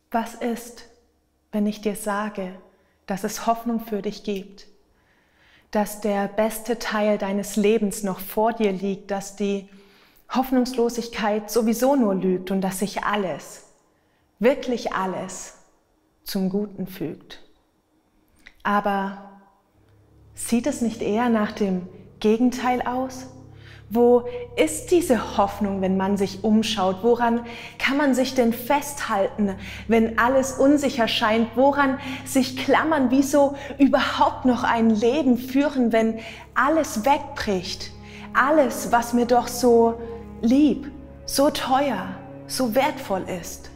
Was ist, wenn ich dir sage, dass es Hoffnung für dich gibt, dass der beste Teil deines Lebens noch vor dir liegt, dass die Hoffnungslosigkeit sowieso nur lügt und dass sich alles, wirklich alles, zum Guten fügt? Aber sieht es nicht eher nach dem Gegenteil aus? Wo ist diese Hoffnung, wenn man sich umschaut? Woran kann man sich denn festhalten, wenn alles unsicher scheint? Woran sich klammern? Wieso überhaupt noch ein Leben führen, wenn alles wegbricht? Alles, was mir doch so lieb, so teuer, so wertvoll ist.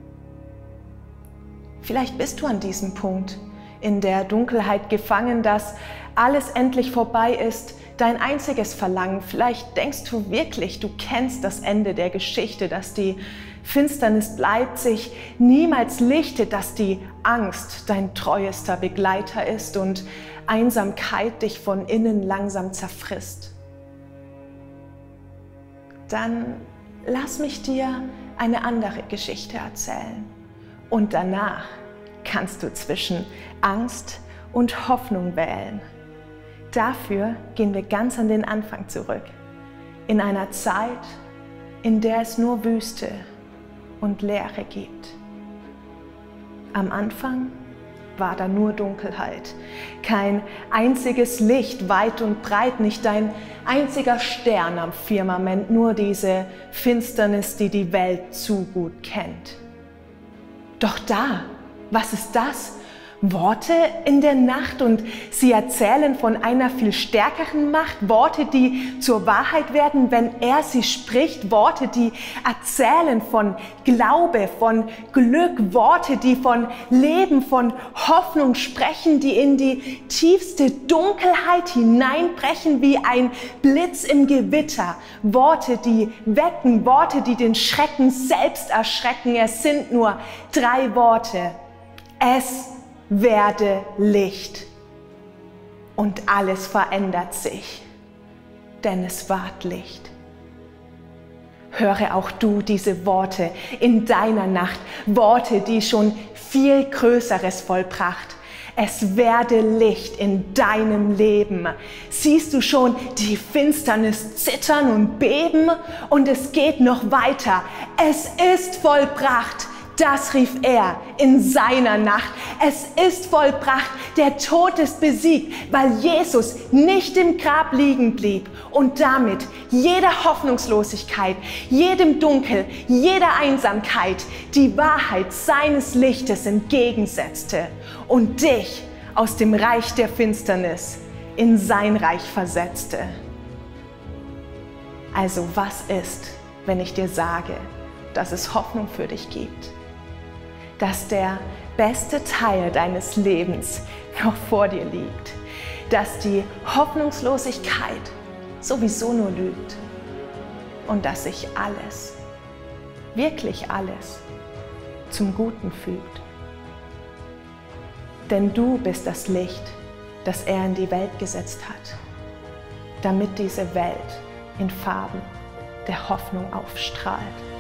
Vielleicht bist du an diesem Punkt in der Dunkelheit gefangen, dass alles endlich vorbei ist, dein einziges Verlangen. Vielleicht denkst du wirklich, du kennst das Ende der Geschichte, dass die Finsternis bleibt, sich niemals lichtet, dass die Angst dein treuester Begleiter ist und Einsamkeit dich von innen langsam zerfrisst. Dann lass mich dir eine andere Geschichte erzählen. Und danach kannst du zwischen Angst und Hoffnung wählen. Dafür gehen wir ganz an den Anfang zurück, in einer Zeit, in der es nur Wüste und Leere gibt. Am Anfang war da nur Dunkelheit, kein einziges Licht, weit und breit, nicht ein einziger Stern am Firmament, nur diese Finsternis, die die Welt zu gut kennt. Doch da, was ist das? Worte in der Nacht, und sie erzählen von einer viel stärkeren Macht, Worte, die zur Wahrheit werden, wenn er sie spricht, Worte, die erzählen von Glaube, von Glück, Worte, die von Leben, von Hoffnung sprechen, die in die tiefste Dunkelheit hineinbrechen wie ein Blitz im Gewitter, Worte, die wecken, Worte, die den Schrecken selbst erschrecken. Es sind nur 3 Worte. Es werde Licht. Und alles verändert sich, denn es ward Licht. Höre auch du diese Worte in deiner Nacht, Worte, die schon viel Größeres vollbracht. Es werde Licht in deinem Leben. Siehst du schon die Finsternis zittern und beben? Und es geht noch weiter. Es ist vollbracht. Das rief er in seiner Nacht. Es ist vollbracht, der Tod ist besiegt, weil Jesus nicht im Grab liegen blieb und damit jeder Hoffnungslosigkeit, jedem Dunkel, jeder Einsamkeit die Wahrheit seines Lichtes entgegensetzte und dich aus dem Reich der Finsternis in sein Reich versetzte. Also was ist, wenn ich dir sage, dass es Hoffnung für dich gibt? Dass der beste Teil deines Lebens noch vor dir liegt, dass die Hoffnungslosigkeit sowieso nur lügt und dass sich alles, wirklich alles, zum Guten fügt. Denn du bist das Licht, das er in die Welt gesetzt hat, damit diese Welt in Farben der Hoffnung aufstrahlt.